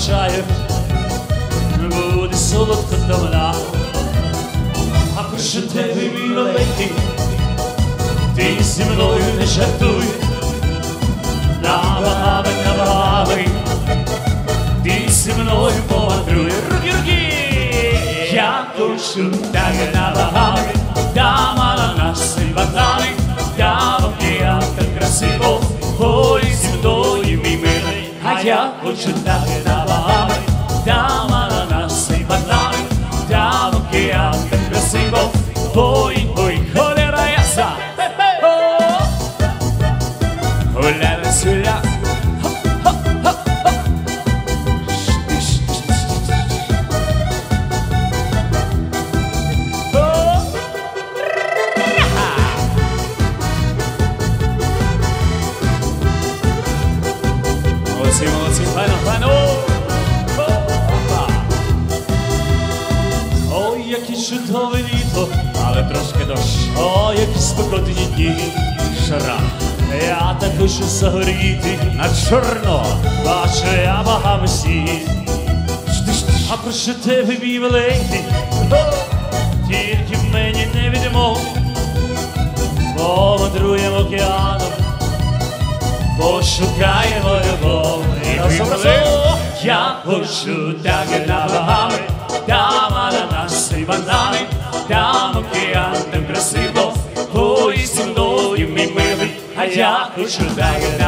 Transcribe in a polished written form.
бажаю, буде солодко давно. А прошу тебе, мій маленький, ти зі мною не жартуй. Набагами, ти зі мною помандруй. Руки! Я хочу так набагами, там ананаси і банани, там океан так красиво, ой, зі мною, мій милий. А я хочу так набагами, там ананаси і банани, там океан так красиво, ой, ой, холера яса. Гуляли сюля. Молодці, файно. Ой, які чудове літо, але трошки дощ. Ой, які спекотні дні, жара. Я так хочу загоріти на чорно, бачу я багами світ. А прошу тебе, мій маленький, тільки мені не відомо. Помандруємо океаном, пошукаємо любов. Я хочу так набагами, там ананаси і банани, там океан так красиво, ой, зі мною, мій милий. А я хочу так